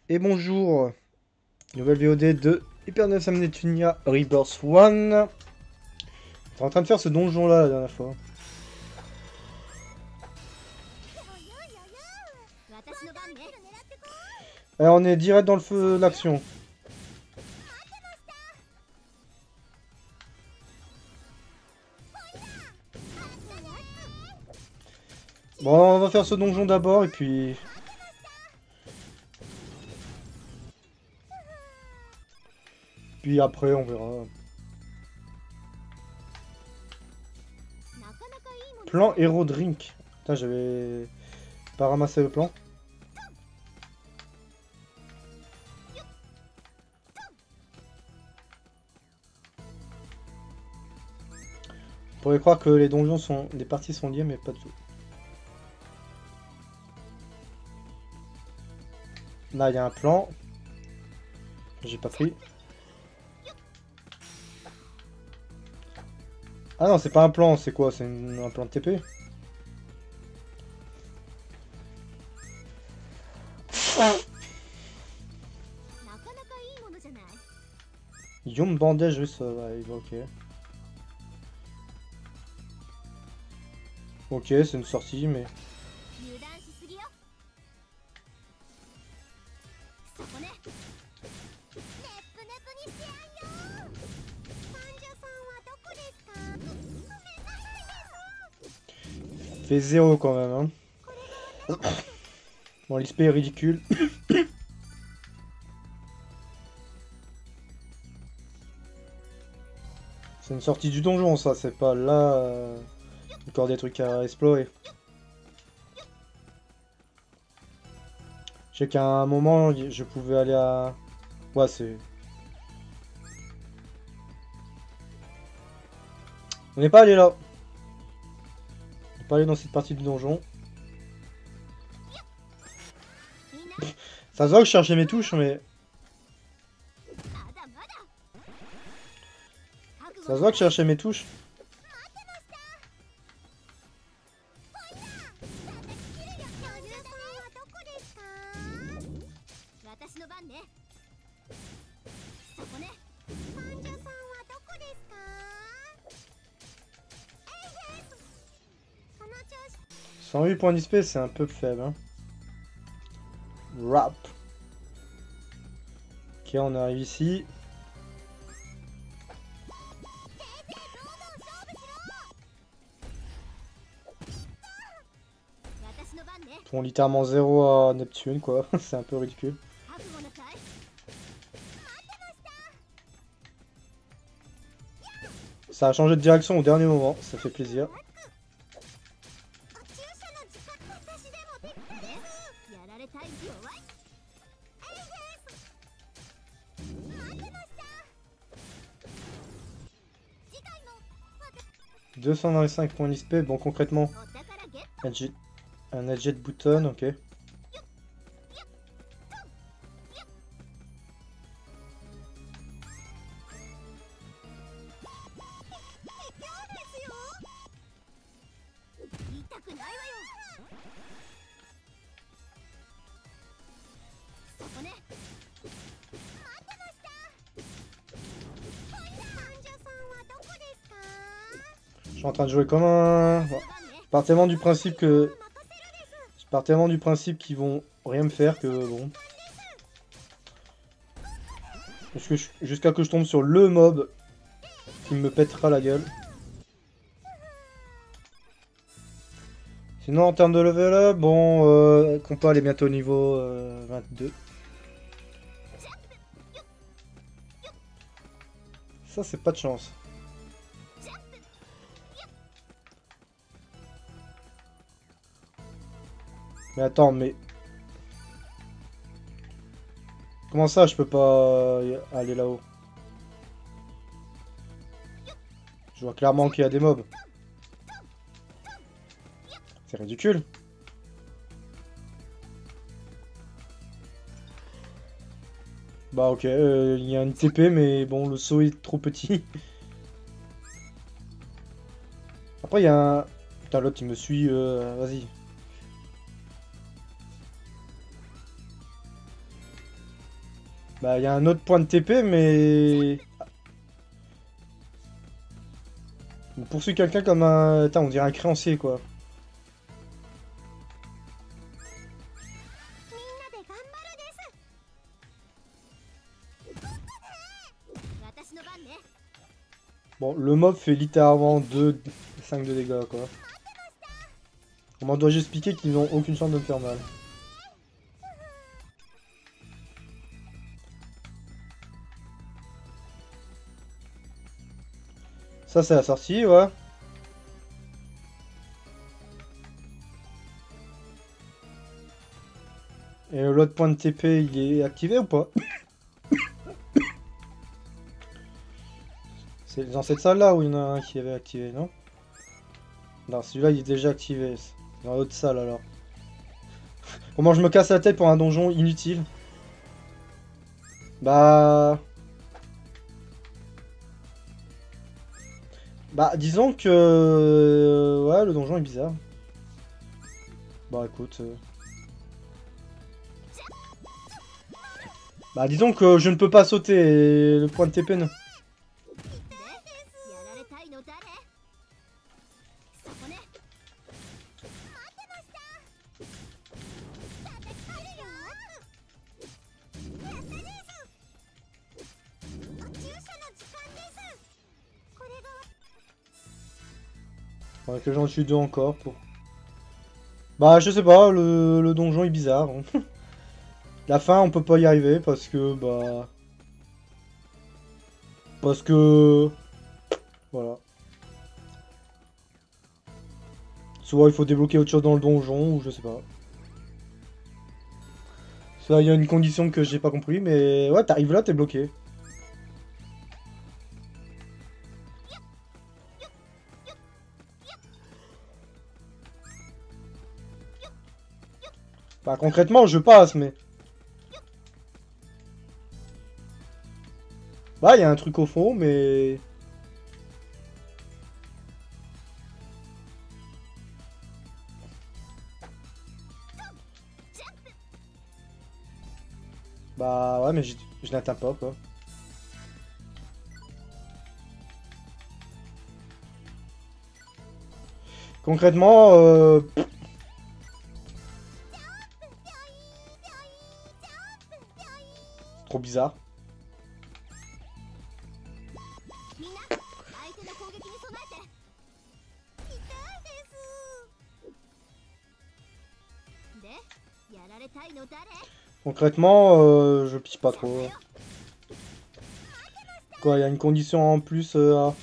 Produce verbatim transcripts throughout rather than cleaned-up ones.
Et bonjour, nouvelle V O D de Hyper neuf Amnetunia Rebirth un. T'es en train de faire ce donjon là la dernière fois. Alors on est direct dans le feu de l'action. Bon, on va faire ce donjon d'abord et puis... Puis après on verra. Plan Hero Drink. Putain, j'avais pas ramassé le plan. On pourrait croire que les donjons sont... les parties sont liées mais pas du tout. Là il y a un plan. J'ai pas pris. Ah non, c'est pas un plan, c'est quoi? C'est une- un plan de T P? Yum bandage revive, ok. Ok, c'est une sortie, mais... Fait zéro quand même, hein. Bon, l'X P est ridicule. C'est une sortie du donjon, ça, c'est pas là... Euh... encore des trucs à explorer. Je sais qu'à un moment, je pouvais aller à... Ouais, c'est... On n'est pas allé là. On n'est pas allé dans cette partie du donjon. Ça se voit que je cherchais mes touches, mais... Ça se voit que je cherchais mes touches. cent huit points d'X P, c'est un peu faible, hein. Rap. Ok, on arrive ici. Bon, littéralement zéro à Neptune, quoi. C'est un peu ridicule. Ça a changé de direction au dernier moment, ça fait plaisir. deux cent vingt-cinq points d'X P, bon concrètement, un jet, un jet button, ok. Je suis en train de jouer comme un... Bon. Je pars tellement du principe que... Je pars tellement du principe qu'ils vont rien me faire que bon... Jusqu'à que je tombe sur le mob qui me pètera la gueule. Sinon en termes de level up, bon, euh, compa elle est bientôt au niveau euh, vingt-deux. Ça c'est pas de chance. Mais attends, mais... Comment ça je peux pas aller là-haut? Je vois clairement qu'il y a des mobs. C'est ridicule. Bah ok, euh, il y a une T P mais bon le saut est trop petit. Après il y a un... Putain l'autre il me suit, euh... vas-y. Bah, il y a un autre point de T P, mais... Il poursuit quelqu'un comme un... Attends, on dirait un créancier, quoi. Bon, le mob fait littéralement deux, cinq de dégâts, quoi. On m'en doit juste expliquer qu'ils n'ont aucune chance de me faire mal. Ça, c'est la sortie, ouais. Et l'autre point de T P, il est activé ou pas? C'est dans cette salle-là où il y en a un qui avait activé, non? Non, celui-là, il est déjà activé. C'est dans l'autre salle, alors. Comment je me casse la tête pour un donjon inutile? Bah... Bah, disons que... euh, Ouais, le donjon est bizarre. Bah, écoute... euh, Bah, disons que je ne peux pas sauter et le point de T P, non. Faudrait que j'en tue deux encore pour... Bah, je sais pas, le, le donjon est bizarre. La fin, on peut pas y arriver parce que, bah... Parce que... Voilà. Soit il faut débloquer autre chose dans le donjon, ou je sais pas. Ça, il y a une condition que j'ai pas compris, mais... Ouais, t'arrives là, t'es bloqué. Bah, concrètement, je passe, mais... Bah, il y a un truc au fond, mais... Bah, ouais, mais je, je n'atteins pas, quoi. Concrètement, euh... trop bizarre. Concrètement, euh, je pisse pas trop. Quoi, il y a une condition en plus euh, à...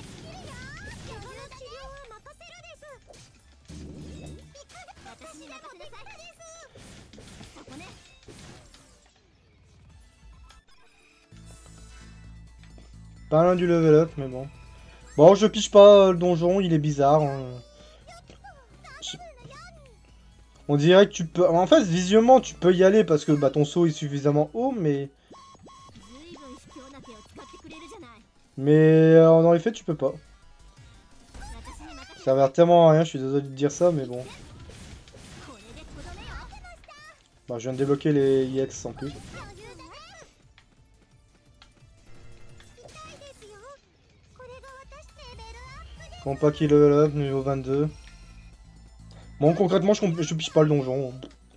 Pas loin du level up, mais bon. Bon, je piche pas euh, le donjon, il est bizarre. Hein. Je- On dirait que tu peux... En fait, visuellement, tu peux y aller parce que bah, ton saut est suffisamment haut, mais... Mais euh, dans les faits, tu peux pas. Ça a l'air tellement à rien, je suis désolé de dire ça, mais bon. Bah, je viens de débloquer les I X en plus. Compas qui level up, niveau vingt-deux. Bon, concrètement, je, comp- je piche pas le donjon.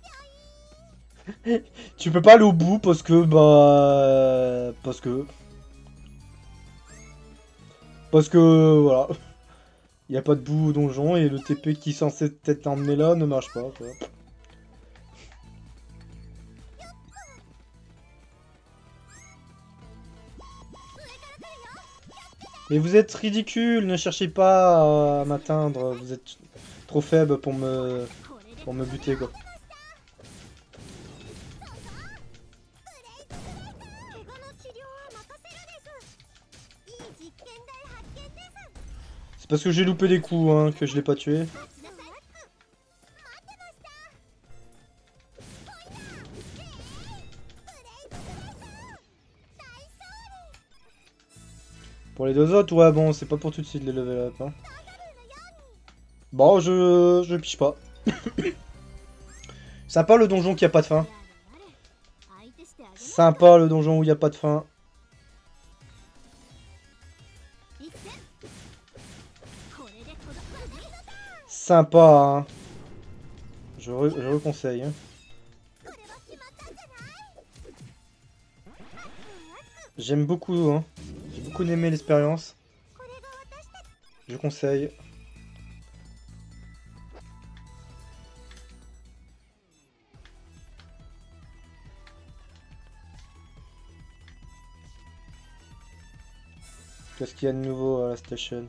Tu peux pas aller au bout parce que, bah... Parce que... Parce que, voilà. Il n'y a pas de bout au donjon et le T P qui est censé être emmené là ne marche pas, quoi. Mais vous êtes ridicule, ne cherchez pas à m'atteindre, vous êtes trop faible pour me... pour me buter, quoi. C'est parce que j'ai loupé des coups, hein, que je l'ai pas tué. Pour les deux autres, ouais, bon, c'est pas pour tout de suite les level up, hein. Bon, je... je piche pas. Sympa le donjon qui a pas de fin. Sympa le donjon où il n'y a pas de fin. Sympa, hein. Je, re, je reconseille. Hein. J'aime beaucoup, hein. J'ai beaucoup aimé l'expérience. Je conseille. Qu'est-ce qu'il y a de nouveau à la station?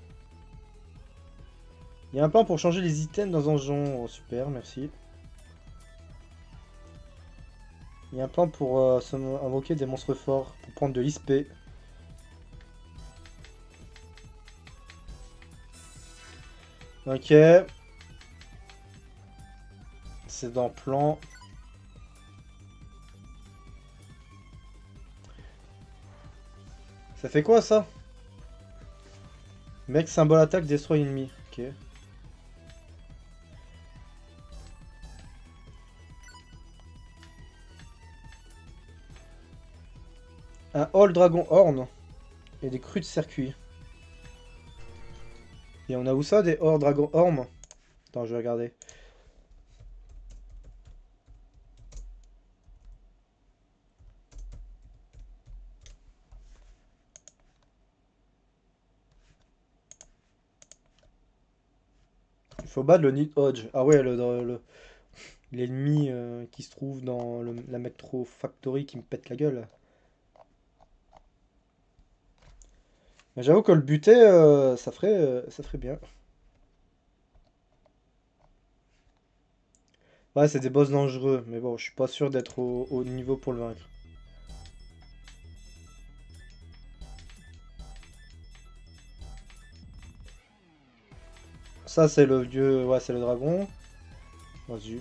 Il y a un plan pour changer les items dans un donjon. Oh, super, merci. Il y a un plan pour euh, invoquer des monstres forts, pour prendre de l'X P. Ok. C'est dans plan. Ça fait quoi ça? Mec, symbole attaque, destroy ennemi. Ok. Un Hall Dragon Horn et des crues de circuit. Et on a où ça, des Hall Dragon Horn? Attends, je vais regarder. Il faut battre le Nidhogg. Ah ouais, le, le, l'ennemi euh, qui se trouve dans le, la Metro Factory qui me pète la gueule. Mais j'avoue que le buter, euh, ça ferait, euh, ça ferait bien. Ouais, c'est des boss dangereux, mais bon, je suis pas sûr d'être au, au niveau pour le vaincre. Ça, c'est le vieux... Ouais, c'est le dragon. Vas-y.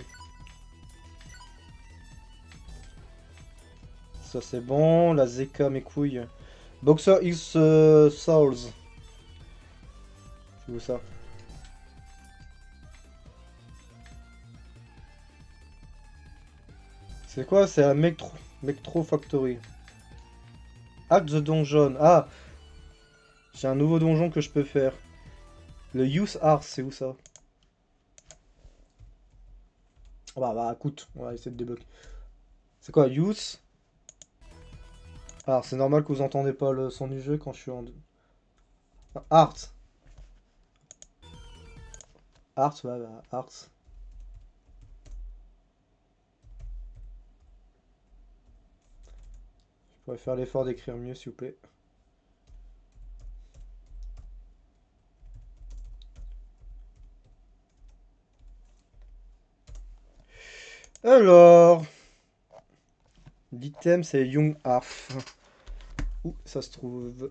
Ça, c'est bon. La Zeka, mes couilles. Boxer X euh, Souls. C'est où ça? C'est quoi? C'est la Mectro... Mectro Factory. Hack the Donjon. Ah! J'ai un nouveau donjon que je peux faire. Le Youth Art, c'est où ça? Bah, bah, écoute, on va essayer de débloquer. C'est quoi, Youth? Alors, c'est normal que vous entendez pas le son du jeu quand je suis en... Ah, Art. Art, ouais, bah, Art. Je pourrais faire l'effort d'écrire mieux, s'il vous plaît. Alors... L'item, c'est Young Arf. Où ça se trouve?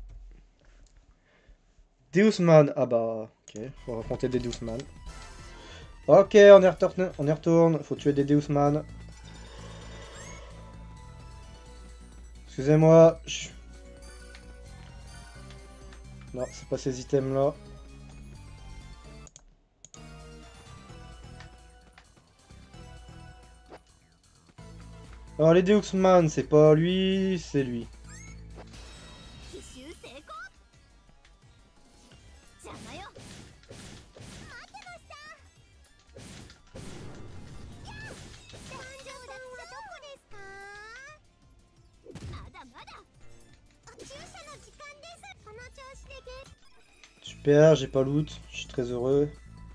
Deusman. Ah bah, ok. Faut raconter des Deusman. Ok, on y retourne. On y retourne. Faut tuer des Deusman. Excusez-moi. Non, c'est pas ces items-là. Alors les Deusman, c'est pas lui, c'est lui. Super, j'ai pas loot, je suis très heureux.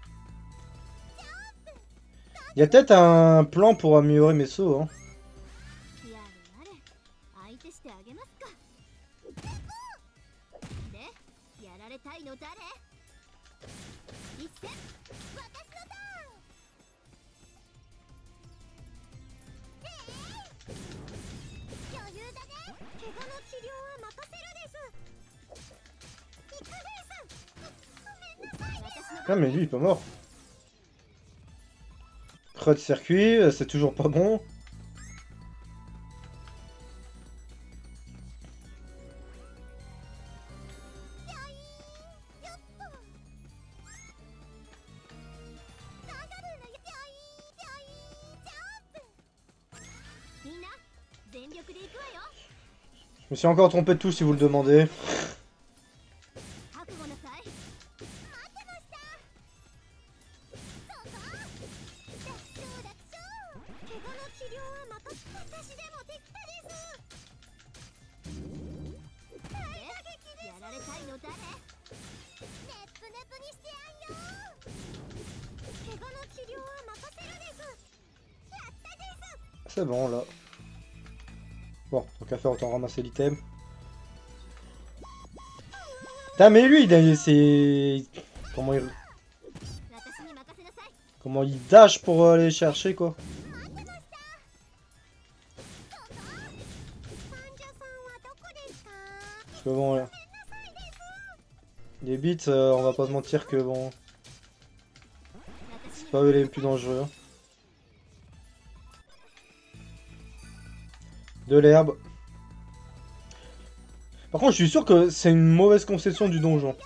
Il y a peut-être un plan pour améliorer mes sauts, hein. Ah mais lui il est pas mort. Creux de circuit, c'est toujours pas bon. Je me suis encore trompé de touche si vous le demandez. C'est bon là. Bon, tant qu'à faire, autant ramasser l'item. Putain, mais lui, il c'est... Comment il... Comment il dash pour aller chercher, quoi. Parce que bon, là... Les bits, euh, on va pas se mentir que bon... C'est pas eux les plus dangereux. De l'herbe. Par contre, je suis sûr que c'est une mauvaise conception du donjon.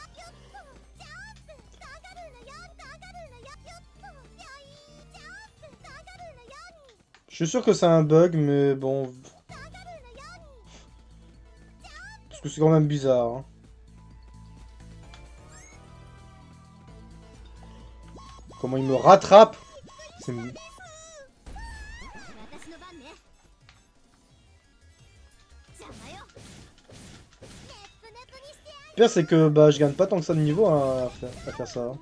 Je suis sûr que c'est un bug, mais bon... Parce que c'est quand même bizarre. Hein. Comment il me rattrape? C'est... Le pire, c'est que bah, je gagne pas tant que ça de niveau hein, à, faire, à faire ça.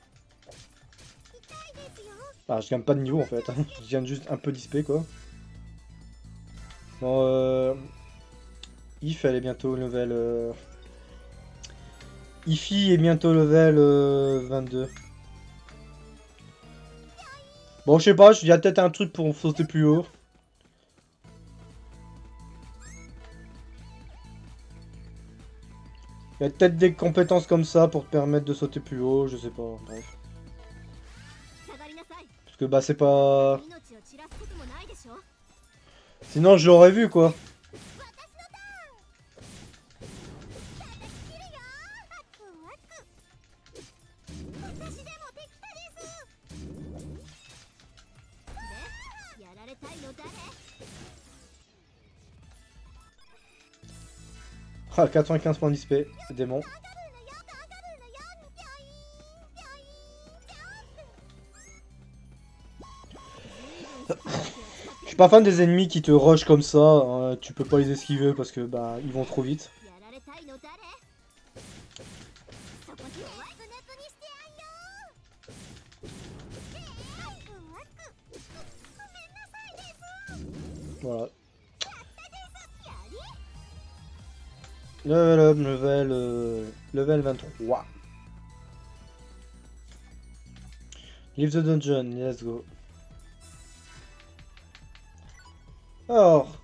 Ah, je gagne pas de niveau en fait. Je gagne juste un peu d'X P quoi. Bon, euh... If, elle est bientôt level... Euh... Ify est bientôt level euh, vingt-deux. Bon, je sais pas, il y a peut-être un truc pour sauter plus haut. Il y a peut-être des compétences comme ça pour te permettre de sauter plus haut, je sais pas, bref. Parce que bah c'est pas... Sinon je l'aurais vu quoi. Ah, quatre-vingt-quinze points d'X P, démon. Je suis pas fan des ennemis qui te rush comme ça, hein, tu peux pas les esquiver parce que bah ils vont trop vite. Voilà. Level up, level, euh, level vingt-trois. Leave the dungeon, let's go. Alors.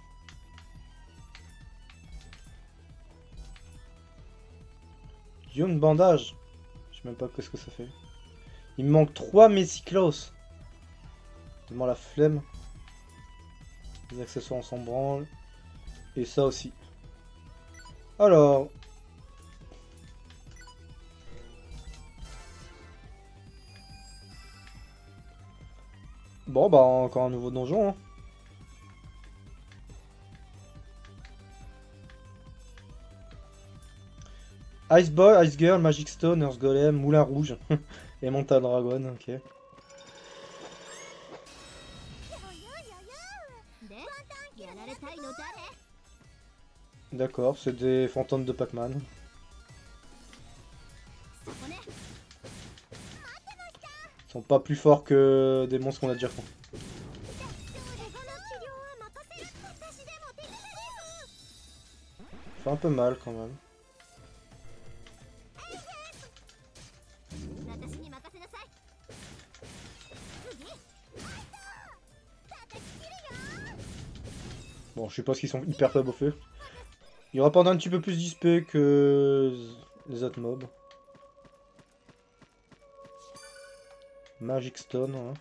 Young bandage. Je sais même pas qu'est-ce que ça fait. Il me manque trois Mesiclos. Tellement la flemme. Les accessoires on s'en branle. Et ça aussi. Alors. Bon bah encore un nouveau donjon. Hein. Ice Boy, Ice Girl, Magic Stone, Earth Golem, Moulin Rouge et Monta Dragon, ok. D'accord, c'est des fantômes de Pac-Man. Ils sont pas plus forts que des monstres qu'on a déjà fait. Ça fait un peu mal quand même. Bon, je suppose qu'ils sont hyper faibles au feu. Il rapporte un petit peu plus d'X P que les autres mobs. Magic Stone, hein.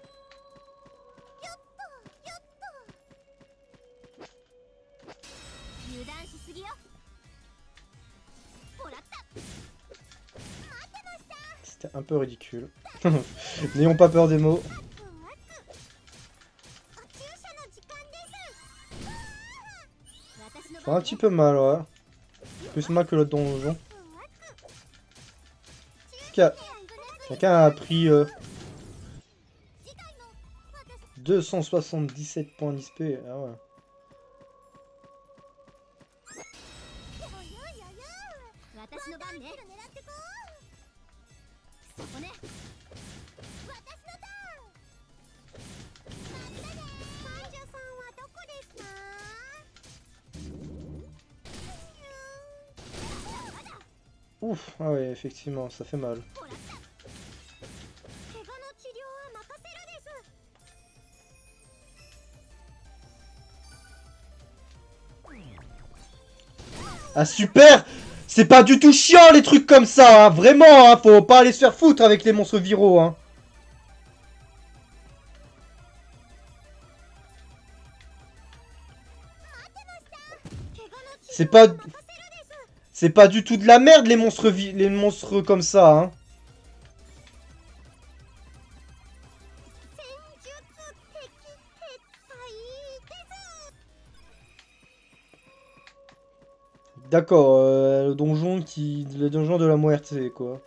C'était un peu ridicule. N'ayons pas peur des mots. fait un petit peu mal, ouais. Plus mal que l'autre donjon. Quelqu'un a pris euh, deux cent soixante-dix-sept points d'X P. Ah ouais. Ouf, ah ouais, effectivement, ça fait mal. Ah super! C'est pas du tout chiant les trucs comme ça, hein. Vraiment, hein, faut pas aller se faire foutre avec les monstres viraux, hein. C'est pas... C'est pas du tout de la merde les monstres vi... les monstres comme ça, hein. D'accord, euh, le donjon qui... Le donjon de la muerte, quoi.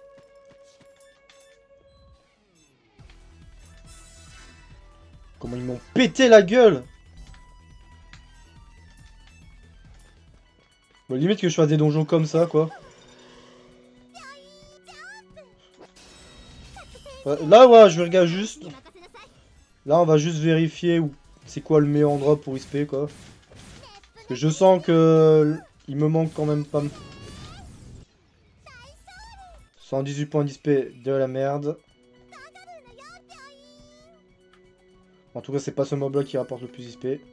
Comment ils m'ont pété la gueule! Bon, limite que je fasse des donjons comme ça, quoi. Là, ouais, je regarde juste. Là, on va juste vérifier où c'est quoi le meilleur endroit pour X P, quoi. Parce que je sens que... Il me manque quand même pas... cent dix-huit points d'X P, de la merde. En tout cas, c'est pas ce mob-là qui rapporte le plus d'X P.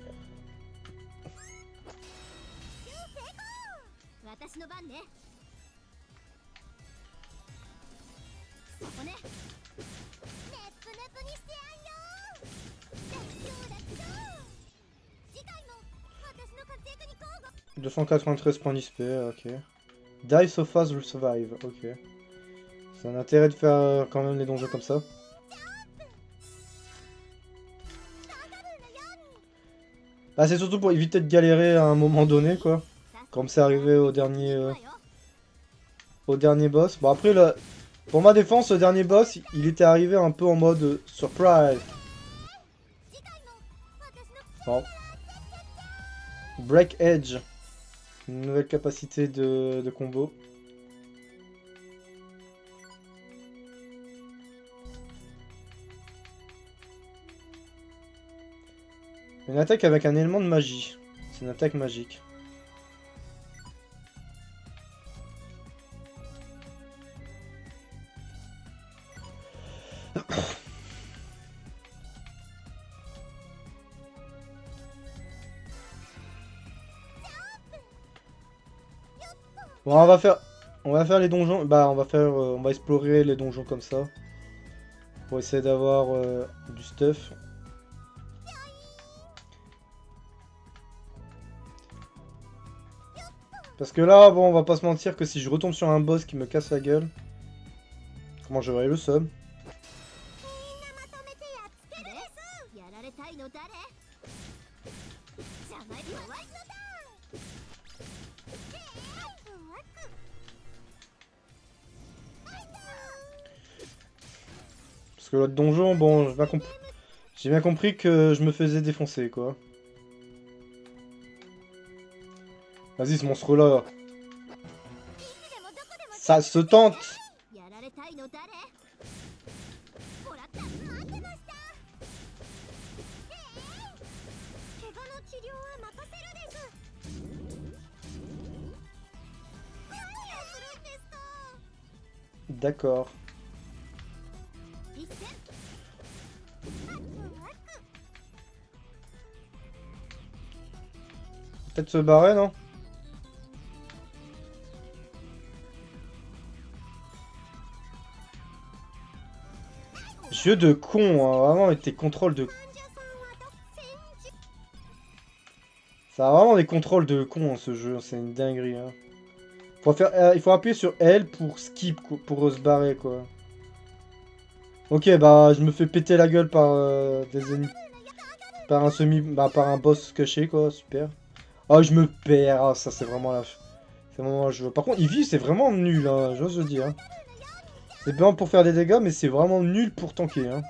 deux cent quatre-vingt-treize points d'X P, ok. Die so fast will survive, ok. C'est un intérêt de faire quand même les donjons comme ça. Bah c'est surtout pour éviter de galérer à un moment donné, quoi. Comme c'est arrivé au dernier... Euh, au dernier boss. Bon après, là, pour ma défense, le dernier boss, il était arrivé un peu en mode euh, surprise. Bon. Break Edge. Une nouvelle capacité de, de combo. Une attaque avec un élément de magie. C'est une attaque magique. Bon, on va faire, on va faire les donjons. Bah, on va faire, euh, on va explorer les donjons comme ça, pour essayer d'avoir euh, du stuff. Parce que là, bon, on va pas se mentir que si je retombe sur un boss qui me casse la gueule, comment j'aurai le seum. Parce que l'autre donjon, bon, j'ai bien, comp... j'ai bien compris que je me faisais défoncer, quoi. Vas-y, ce monstre-là. Ça se tente. D'accord. Peut-être se barrer, non? Jeu de con, hein, vraiment, avec tes contrôles de... Ça a vraiment des contrôles de con, ce jeu, c'est une dinguerie, hein. Faut faire, euh, il faut appuyer sur L pour skip, pour se barrer, quoi. Ok, bah, je me fais péter la gueule par euh, des ennemis. Par un semi... Bah, par un boss caché, quoi, super. Oh, je me perds. Ah, ça, c'est vraiment la... C'est vraiment je... Par contre, Eevee, c'est vraiment nul, hein, j'ose le dire. Hein. C'est bien pour faire des dégâts, mais c'est vraiment nul pour tanker. Hein.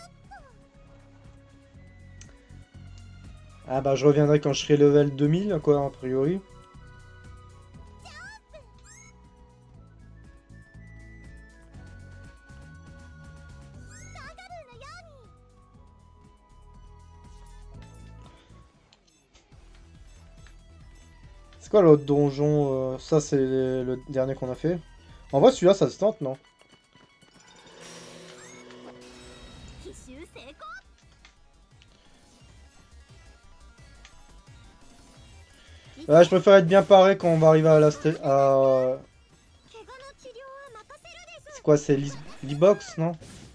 Ah bah, je reviendrai quand je serai level deux mille, quoi, a priori. C'est quoi l'autre donjon euh, Ça, c'est le dernier qu'on a fait. En vrai, celui-là, ça se tente, non? Ouais, je préfère être bien paré quand on va arriver à la... À... C'est quoi, c'est l'e-box, non?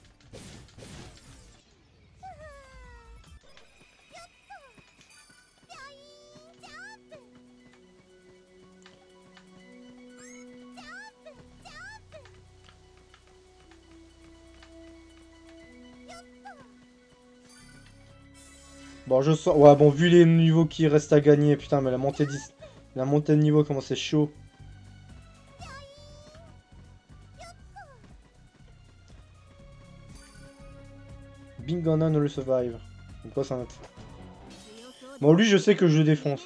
Bon, je sens... Ouais, bon, vu les niveaux qui restent à gagner, putain, mais la montée, dix... la montée de niveau, comment c'est chaud. Bingona no survive. Donc quoi, ça note. Bon, lui, je sais que je le défonce.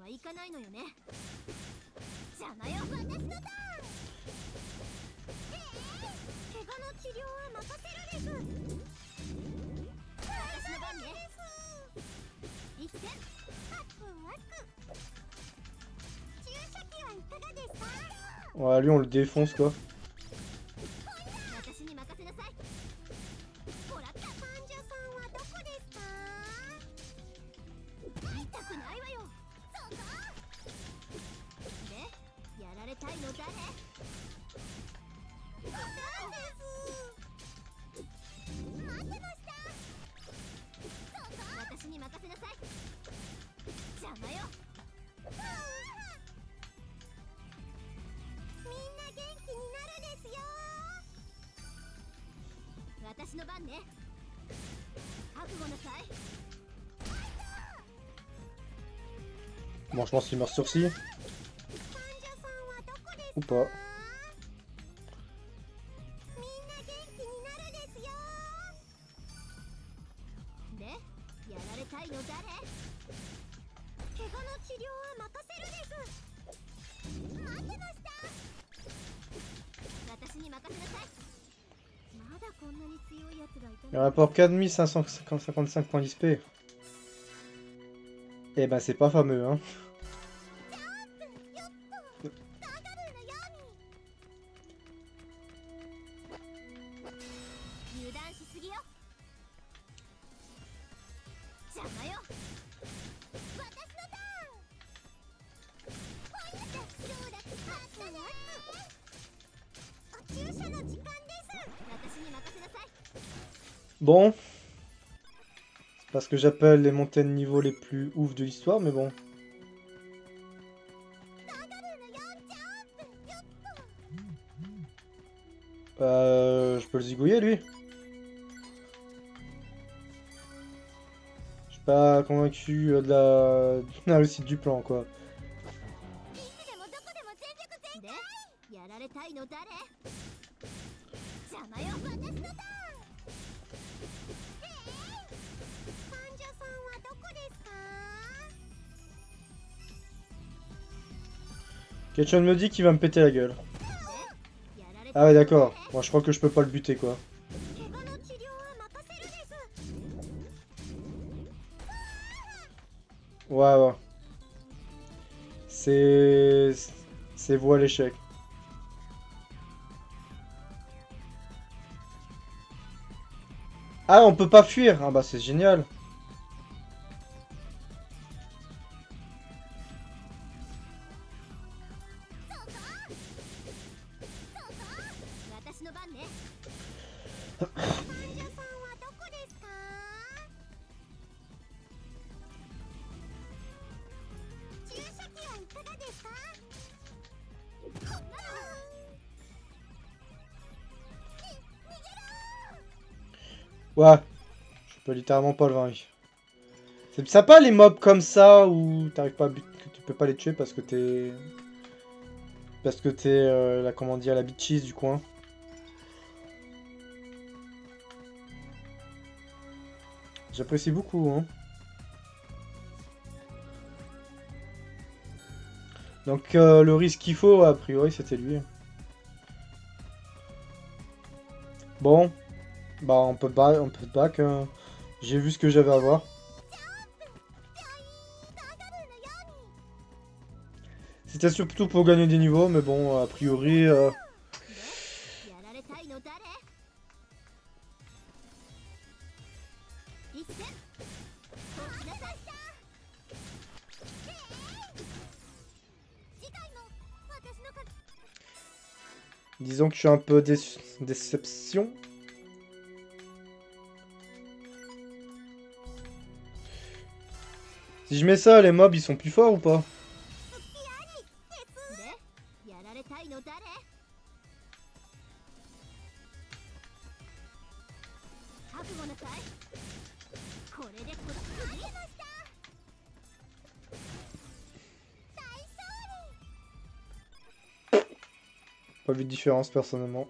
Ouais, lui, on le défonce, quoi. Bon, je pense qu'il meurt sur ci. Ou pas. Il rapporte quatre mille cinq cent cinquante-cinq points d'X P. Eh ben, c'est pas fameux, hein. Bon. C'est pas ce que j'appelle les montées de niveau les plus ouf de l'histoire, mais bon. Euh, je peux le zigouiller, lui? Je suis pas convaincu de la... de la réussite du plan, quoi. Ketchum me dit qu'il va me péter la gueule. Ah ouais, d'accord. Bon, je crois que je peux pas le buter, quoi. Ouais, ouais. C'est... C'est vous à l'échec. Ah, on peut pas fuir. Ah bah, c'est génial. Ouais, je peux littéralement pas le vaincre. C'est sympa les mobs comme ça où t'arrives pas à buter, que tu peux pas les tuer parce que t'es... Parce que t'es, euh, la, comment dire, la bitchise du coin. J'apprécie beaucoup, hein. Donc euh, le risque qu'il faut, a priori, c'était lui. Bon, bah on peut pas, on peut back. Hein. J'ai vu ce que j'avais à voir. C'était surtout pour gagner des niveaux, mais bon, a priori... Euh... Disons que je suis un peu dé déception. Si je mets ça, les mobs, ils sont plus forts ou pas? Pas vu de différence personnellement.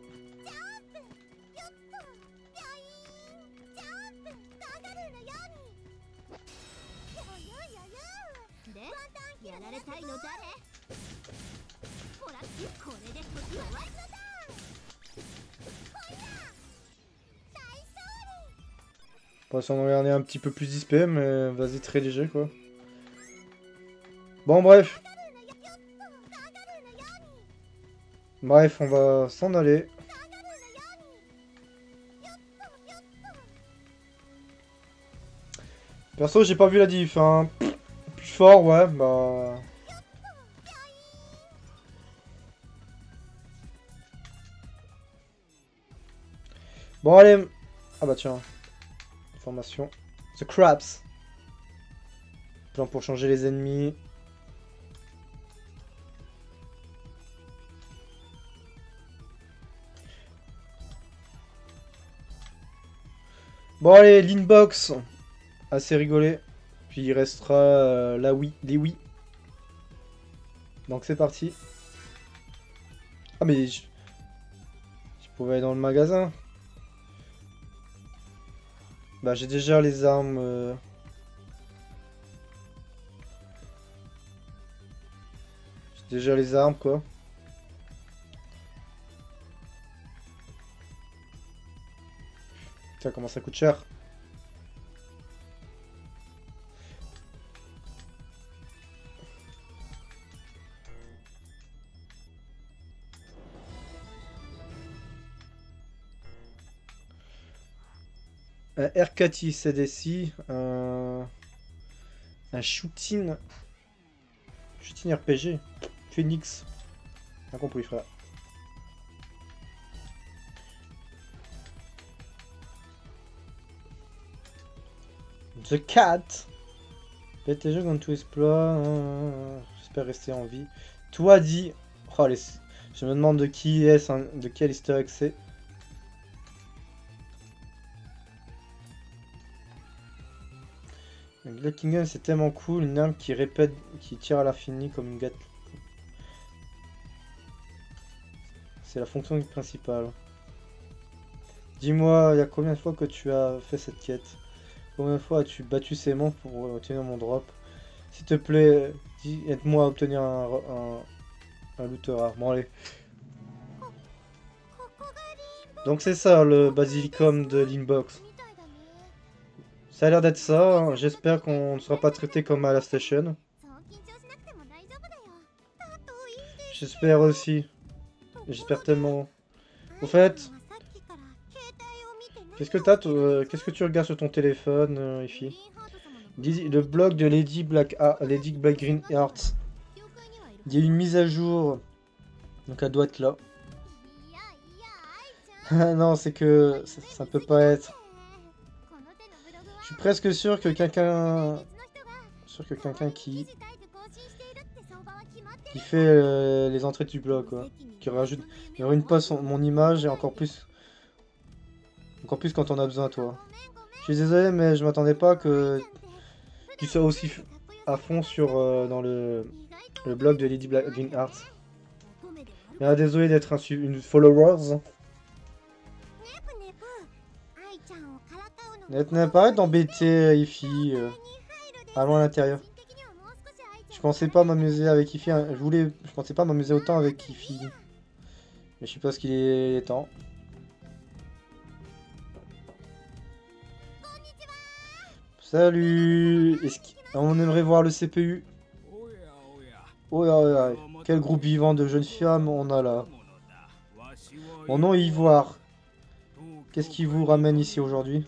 Bon, si on regardait un petit peu plus d'X P, mais vas-y, très léger quoi. Bon, bref. Bref, on va s'en aller. Perso, j'ai pas vu la diff, hein. Plus fort, ouais, bah... Bon, allez. Ah bah tiens. Formation. The Crabs. Plan pour changer les ennemis. Bon allez, l'inbox. Assez rigolé. Puis il restera euh, la oui, les oui. Donc c'est parti. Ah mais je... je pouvais aller dans le magasin. Bah j'ai déjà les armes. Euh... J'ai déjà les armes quoi. Tiens comment ça coûte cher. Un R quatre I C D C, un... un shooting, shooting R P G, Phoenix, pas compris frère. The Cat, P T G going to explore, j'espère rester en vie. Toi dis, oh, les... je me demande de qui est, de quel easter egg c'est. Le Glacking Gun c'est tellement cool, une arme qui répète, qui tire à l'infini comme une gâte. C'est la fonction principale. Dis-moi, il y a combien de fois que tu as fait cette quête? Combien de fois as-tu battu ces monstres pour obtenir mon drop? S'il te plaît, dis, aide-moi à obtenir un, un, un loot rare. Bon allez. Donc c'est ça le basilicum de l'inbox. Ça a l'air d'être ça, hein. J'espère qu'on ne sera pas traité comme à la station. J'espère aussi. J'espère tellement. Au fait, qu'est-ce que t'as, euh, qu'est-ce que tu regardes sur ton téléphone, euh, Ifi? Le blog de Lady Black, ah, Lady Black Green Hearts. Il y a une mise à jour, donc elle doit être là. Non, c'est que ça, ça peut pas être. Je suis presque sûr que quelqu'un, sûr que quelqu'un qui qui fait euh, les entrées du blog, quoi, qui rajoute, il y aura une poste mon image et encore plus, encore plus quand on a besoin de toi. Je suis désolé, mais je m'attendais pas que tu sois aussi à fond sur euh, dans le Le blog de Lady Greenheart. Ah, désolé d'être un une followers. Net n'a pas d'embêter Ify. Euh, allons à l'intérieur. Je pensais pas m'amuser avec Ify. Hein. Je voulais. Je pensais pas m'amuser autant avec Ify. Mais je suppose qu'il est temps. Salut. Est-ce qu'on aimerait voir le C P U? Oh là là. Quel groupe vivant de jeunes femmes on a là. Mon nom est Ivoire. Qu'est-ce qui vous ramène ici aujourd'hui?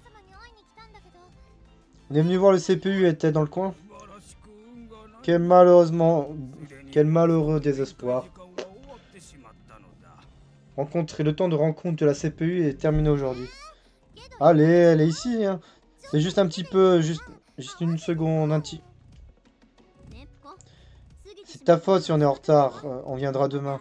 On est venu voir le C P U, était dans le coin. Quel malheureusement... Quel malheureux désespoir. Rencontrer le temps de rencontre de la C P U est terminé aujourd'hui. Allez, elle est ici. Hein. C'est juste un petit peu... Juste, juste une seconde. Un petit... C'est ta faute si on est en retard. Euh, on viendra demain.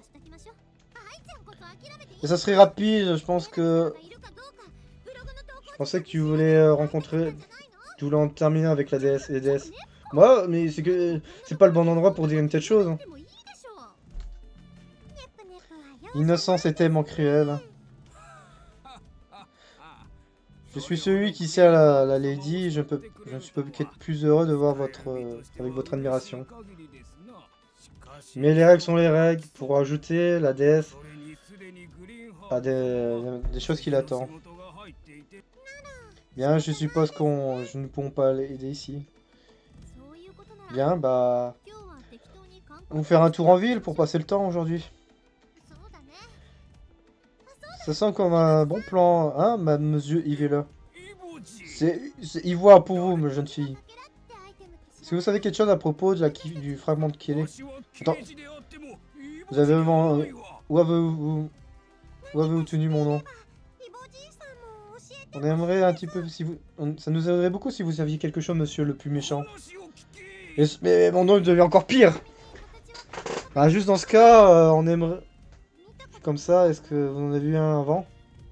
Et ça serait rapide, je pense que... Je pensais que tu voulais euh, rencontrer... Tu voulais en terminer avec la D S et les D S. Moi, mais c'est que... C'est pas le bon endroit pour dire une telle chose. Hein. L'innocence est tellement cruelle. Je suis celui qui sert la, la lady, je, peux, je ne suis pas qu'être plus heureux de voir votre... Euh, avec votre admiration. Mais les règles sont les règles. Pour ajouter, la déesse a des, des choses qui l'attendent. Bien, je suppose qu'on je ne pourrons pas l'aider ici. Bien, bah... On va faire un tour en ville pour passer le temps aujourd'hui. Ça sent comme un bon plan, hein, mademoiselle Ivela. C'est ivoire pour vous, ma jeune fille. Est-ce que vous savez quelque chose à propos de la, du fragment de Kélé? Attends. Vous avez vraiment... Euh, où avez-vous... Où avez-vous tenu mon nom? On aimerait un petit peu si vous... On, ça nous aiderait beaucoup si vous saviez quelque chose, monsieur le plus méchant. Et, mais mon nom devient encore pire. Bah, juste dans ce cas, euh, on aimerait... Comme ça, est-ce que vous en avez vu un avant?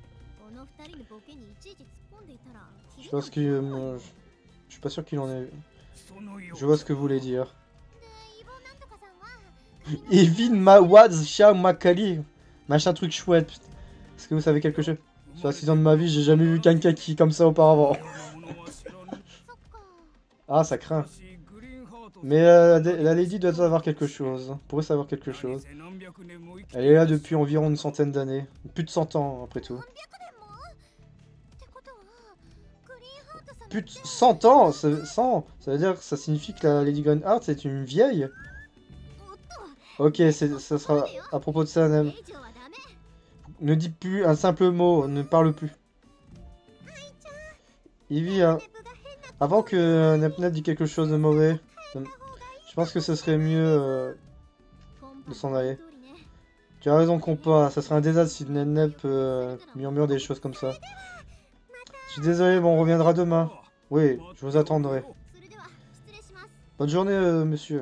Je pense que... Euh, je suis pas sûr qu'il en ait... Je vois ce que vous voulez dire. Evin Mawaz Shao Makali. Machin truc chouette. Est-ce que vous savez quelque chose? Sur six ans de ma vie, j'ai jamais vu quelqu'un qui comme ça auparavant. Ah, ça craint. Mais euh, la lady doit savoir quelque chose. Pourrait savoir quelque chose. Elle est là depuis environ une centaine d'années. Plus de cent ans, après tout. Plus de cent ans, cent, ça veut dire que ça signifie que la Lady Greenheart c'est une vieille. Ok, ça sera à propos de ça, Nem. Ne dis plus un simple mot, ne parle plus. Ivy, hein, avant que Nepnet dise quelque chose de mauvais, je pense que ce serait mieux euh, de s'en aller. Tu as raison, compas, ça serait un désastre si Nepnet euh, murmure des choses comme ça. Je suis désolé, bon, on reviendra demain. Oui, je vous attendrai. Bonne journée, euh, monsieur.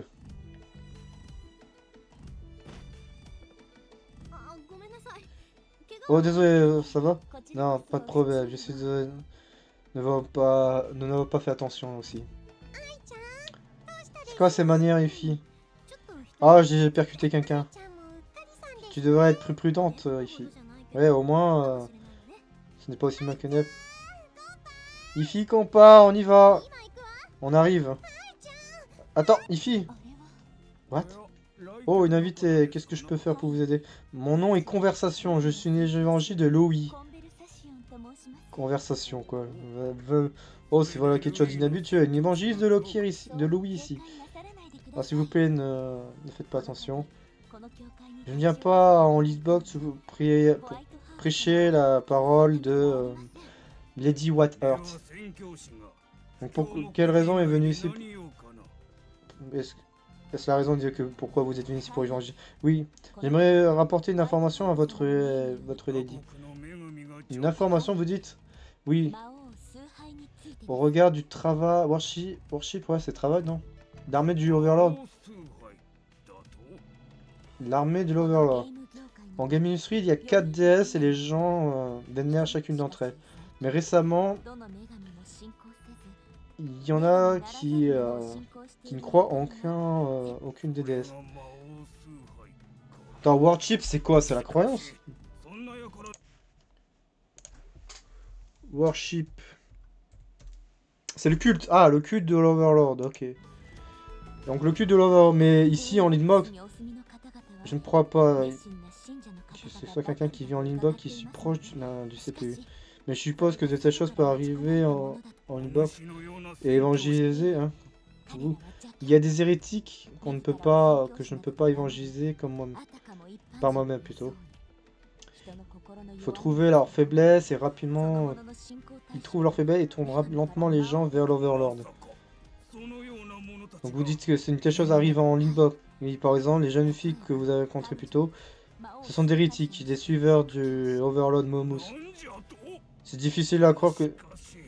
Oh, désolé, euh, ça va? Non, pas de problème, je suis désolé. Ne va pas... Ne n'avons pas fait attention aussi. C'est quoi ces manières, les filles? Ah, j'ai percuté quelqu'un. Tu devrais être plus prudente, euh, Ify. Ouais, au moins, euh, ce n'est pas aussi mal que Nep. Ify, compas, on y va. On arrive. Attends, Ify. What? Oh, une invitée. Qu'est-ce que je peux faire pour vous aider? Mon nom est Conversation. Je suis une évangile de Louis. Conversation, quoi. Oh, c'est voilà quelque chose d'inhabituel. Une évangile de, ici, de Louis ici. Alors, s'il vous plaît, ne, ne faites pas attention. Je ne viens pas en leadbox pour, prier, pour prêcher la parole de euh, Lady Whiteheart. Donc, pour quelle raison est venu ici? Est-ce est la raison de dire que pourquoi vous êtes venu ici pour échanger? Oui, j'aimerais rapporter une information à votre euh, votre lady. Une information, vous dites? Oui. Au regard du travail... Worship, worship ouais, c'est travail, non? L'armée du Overlord. L'armée de l'Overlord. En Game Industry, il y a quatre D S et les gens euh, vénèrent chacune d'entre elles. Mais récemment... il y en a qui, euh, qui ne croient en aucun, euh, aucune des déesses. Attends, Worship, c'est quoi? C'est la croyance? Worship. C'est le culte. Ah, le culte de l'Overlord, ok. Donc le culte de l'Overlord, mais ici en Linbox, je ne crois pas. C'est soit quelqu'un qui vit en Linbox qui est proche du, non, du C P U. Mais je suppose que de telles choses peuvent arriver en, en Linbox et évangéliser. Hein. Il y a des hérétiques qu'on ne peut pas, que je ne peux pas évangéliser comme moi, par moi-même plutôt. Il faut trouver leur faiblesse et rapidement, ils trouvent leur faiblesse et tournent lentement les gens vers l'Overlord. Donc vous dites que c'est une telle chose arrive en Linbox. Oui, par exemple, les jeunes filles que vous avez rencontrées plus tôt, ce sont des hérétiques, des suiveurs du Overlord Momus. C'est difficile à croire que...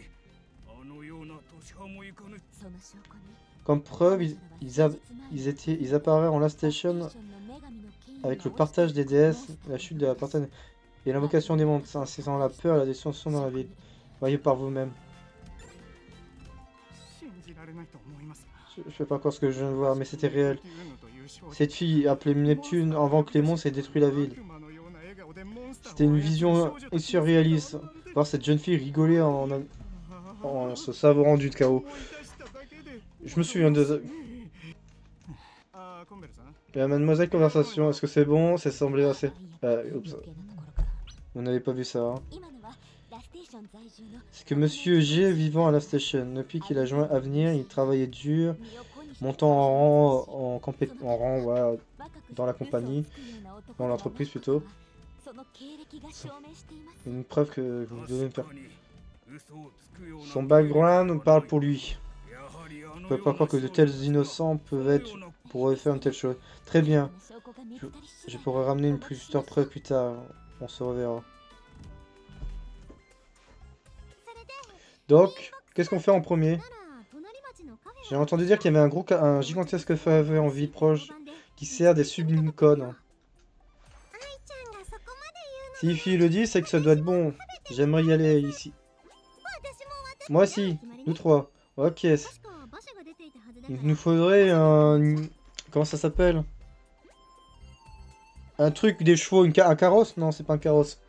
Comme preuve, ils, ils, ils, étaient, ils apparaissent en Last Station avec le partage des déesses, la chute de la personne et l'invocation des mondes, incitant la peur et la destruction dans la ville. Voyez par vous-même. Je, je sais pas encore ce que je viens de voir, mais c'était réel. Cette fille, appelée Neptune, avant que les monstres aient détruit la ville. C'était une vision surréaliste. Voir cette jeune fille rigoler en, en se savourant du chaos. Je me souviens de... Et la mademoiselle conversation, est-ce que c'est bon? Ça semblait assez... Ah, oups. Vous n'avez pas vu ça, hein. C'est que Monsieur G vivant à la station. Depuis qu'il a joint Avenir, il travaillait dur, montant en rang, en, compé en rang voilà, dans la compagnie, dans l'entreprise plutôt. Une preuve que vous devez me faire. Son background parle pour lui. Je ne peux pas croire que de tels innocents peuvent être pour faire une telle chose. Très bien. Je, je pourrais ramener une plus tard preuve plus tard. On se reverra. Donc, qu'est-ce qu'on fait en premier? J'ai entendu dire qu'il y avait un gros, un gigantesque feu en ville proche qui sert des sublimes codes. Si Ify le dit, c'est que ça doit être bon. J'aimerais y aller ici. Moi aussi, nous trois. Ok. Il nous faudrait un... Comment ça s'appelle? Un truc, des chevaux, une ca un carrosse? Non, c'est pas un carrosse.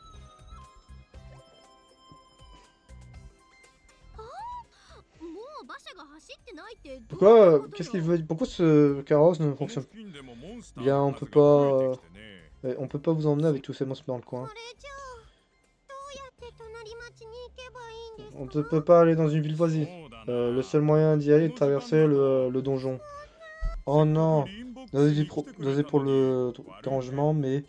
Pourquoi? Qu'est-ce qu'il veut? Pourquoi ce carrosse ne fonctionne pas? Bien, on peut pas... Euh, on peut pas vous emmener avec tous ces monstres dans le coin. On ne peut pas aller dans une ville voisine. Euh, le seul moyen d'y aller est de traverser le, le donjon. Oh non! Désolé pour, désolé pour le dérangement, mais...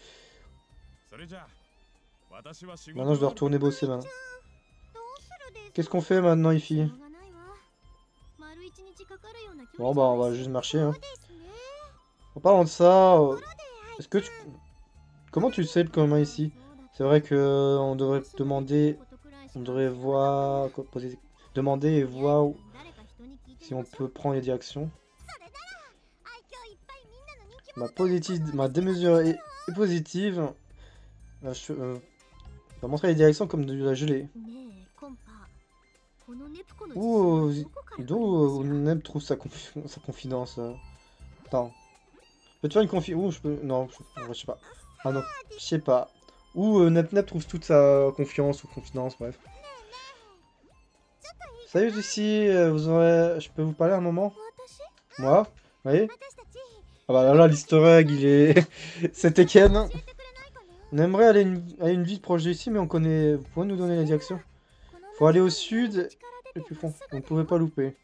Maintenant je dois retourner bosser maintenant. Qu'est-ce qu'on fait maintenant, Ify? Bon bah on va juste marcher. Hein. En parlant de ça, euh, est-ce que tu... Comment tu sais le commun ici? C'est vrai que euh, on devrait demander... On devrait voir... Poser... Demander et voir si on peut prendre les directions. Ma positive... Ma démesure est, est positive. Là, je... euh... On va montrer les directions comme de la gelée. Ouh, d'où Neb trouve sa, confi sa confidence euh... Attends. Peux-tu faire une confi... Ouh, je peux... Non, je, je sais pas. Ah non, je sais pas. Où euh, Nep Nep trouve toute sa confiance ou confidence, bref. Salut ici, euh, vous aurez... Je peux vous parler un moment? Moi? Oui? Ah bah là, là l'easter egg, il est... C'était Ken. On aimerait aller une... à une ville proche d'ici, mais on connaît... Vous pouvez nous donner la direction? Faut aller au sud et plus fond. On ne pouvait pas louper.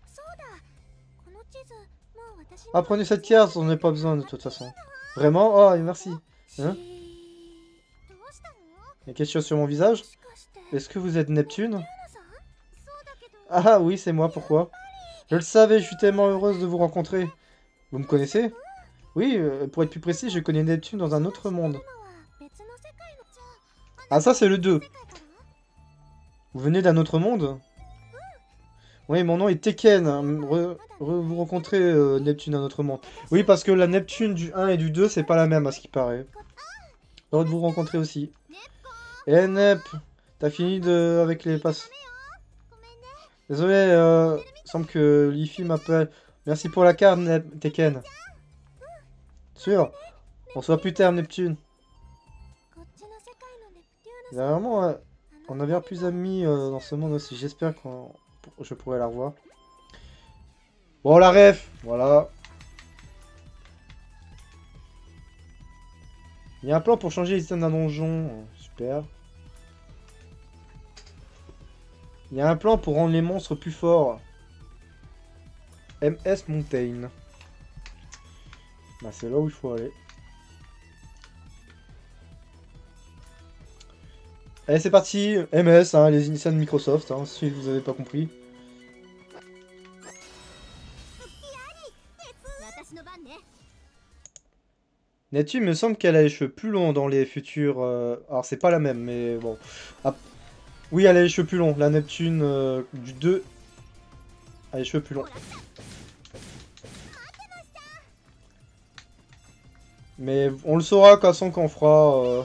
Ah, prenez cette carte, on n'a pas besoin de toute façon. Vraiment? Oh, merci. Hein? Il y a quelque chose sur mon visage? Est-ce que vous êtes Neptune? Ah oui, c'est moi, pourquoi? Je le savais, je suis tellement heureuse de vous rencontrer. Vous me connaissez? Oui, euh, pour être plus précis, je connais Neptune dans un autre monde. Ah, ça, c'est le deux. Vous venez d'un autre monde? Oui, mon nom est Tekken. Re, re, vous rencontrez euh, Neptune d'un autre monde. Oui, parce que la Neptune du un et du deux, c'est pas la même, à ce qui paraît. Heureux de vous rencontrer aussi. Eh Nep, t'as fini de... avec les passes... Désolé, euh, il semble que l'I F I m'appelle. Merci pour la carte, Nep- Tekken. Sûr. On se voit plus tard, Neptune. Vraiment, euh, on a bien plus d'amis euh, dans ce monde aussi. J'espère que je pourrai la revoir. Bon, la ref, voilà. Il y a un plan pour changer les systèmes d'un donjon. Super. Il y a un plan pour rendre les monstres plus forts. M S Mountain. Bah, c'est là où il faut aller. Allez, c'est parti. M S, hein, les initiales de Microsoft, hein, si vous avez pas compris. Nettu, il me semble qu'elle a les cheveux plus longs dans les futurs... euh, Alors, c'est pas la même, mais bon. Ah, oui, elle a les cheveux plus longs. La Neptune euh, du deux a les cheveux plus longs. Mais on le saura quand on fera... Euh...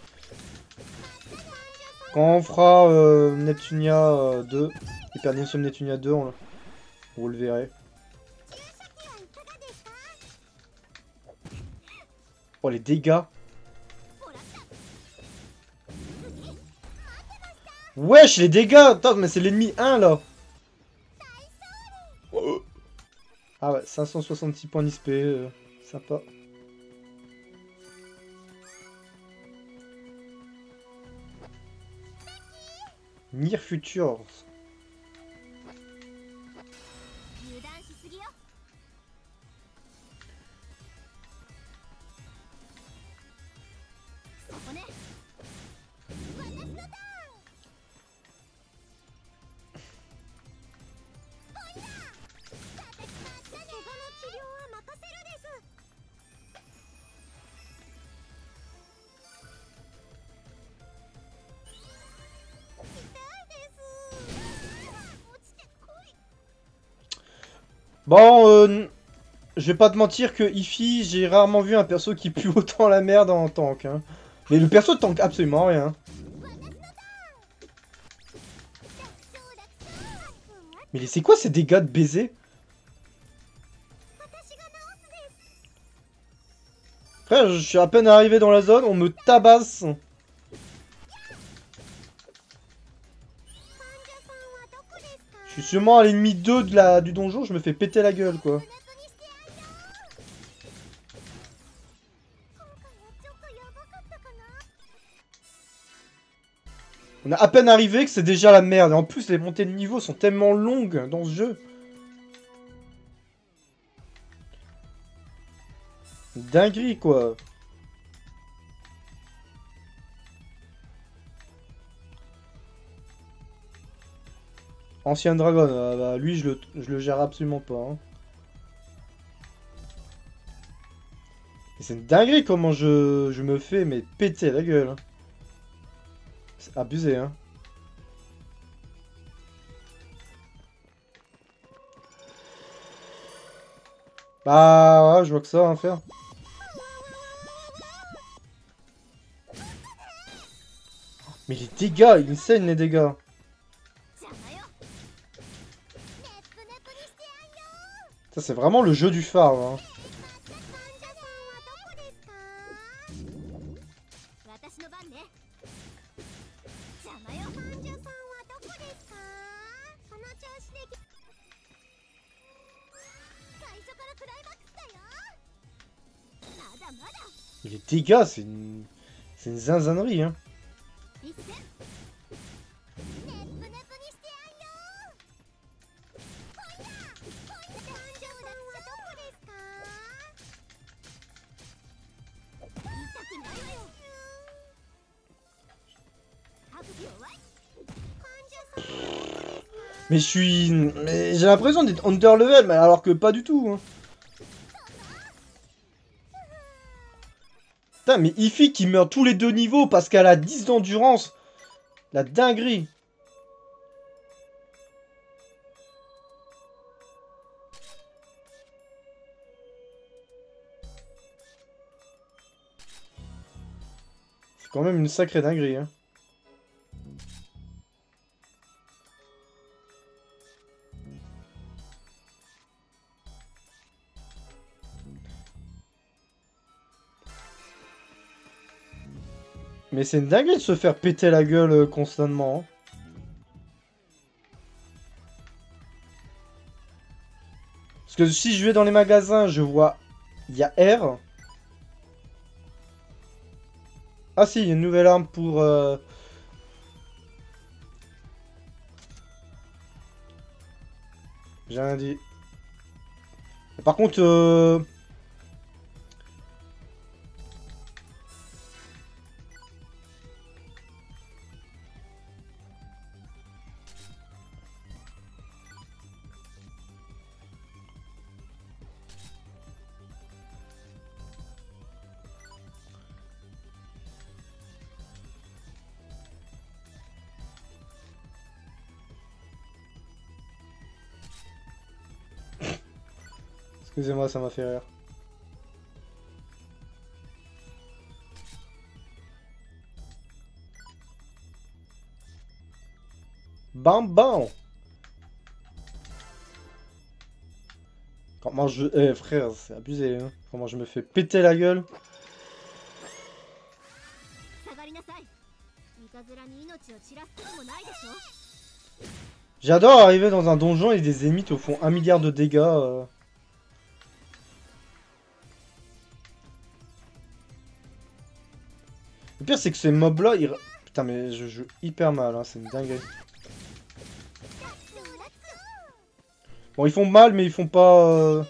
Quand on fera euh, Neptunia euh, deux, Hyperdimension Neptunia deux, on... vous le verrez. Oh, les dégâts. Wesh, les dégâts. Attends, mais c'est l'ennemi un, là. Oh. Ah ouais, cinq cent soixante-six points d'X P. Euh, sympa. Nier Futures. Bon, euh, je vais pas te mentir que Ify, j'ai rarement vu un perso qui pue autant la merde en tank. Hein. Mais le perso tank absolument rien. Mais c'est quoi ces dégâts de baiser? Frère, je suis à peine arrivé dans la zone, on me tabasse. Je suis sûrement à l'ennemi deux de la, du donjon, je me fais péter la gueule, quoi. On a à peine arrivé que c'est déjà la merde. Et en plus, les montées de niveau sont tellement longues dans ce jeu. Dinguerie, quoi. Ancien Dragon, ah bah, lui, je le, je le gère absolument pas. Hein. C'est une dinguerie comment je, je me fais mais péter la gueule. Hein. C'est abusé, hein. Bah, ouais, je vois que ça à faire. Mais les dégâts, il saigne les dégâts. Ça, c'est vraiment le jeu du phare, hein. Les dégâts, c'est une... C'est une zinzanerie, hein. Mais je suis... Mais j'ai l'impression d'être under level, mais alors que pas du tout, hein. Putain, mais Ify qui meurt tous les deux niveaux parce qu'elle a dix d'endurance. La dinguerie. C'est quand même une sacrée dinguerie, hein. Mais c'est une dinguerie de se faire péter la gueule euh, constamment. Hein. Parce que si je vais dans les magasins, je vois... Il y a R. Ah si, il y a une nouvelle arme pour... Euh... J'ai rien dit. Par contre... Euh... Excusez-moi, ça m'a fait rire. Bam bam. Comment je... Eh frère, c'est abusé, hein. Comment je me fais péter la gueule. J'adore arriver dans un donjon et des ennemis te font un milliard de dégâts. Euh... Le pire, c'est que ces mobs-là, ils... Putain, mais je joue hyper mal, hein, c'est une dinguerie. Bon, ils font mal, mais ils font pas... Euh...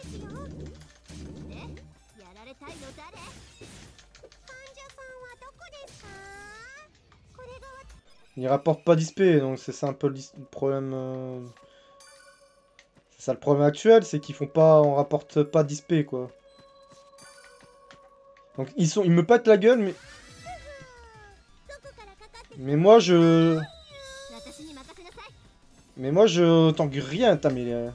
Ils rapportent pas d'X P, donc c'est ça un peu le problème... Euh... C'est ça le problème actuel, c'est qu'ils font pas... On rapporte pas d'X P, quoi. Donc ils sont... Ils me pètent la gueule, mais... Mais moi, je... Mais moi, je tangue rien, t'as mais... Euh...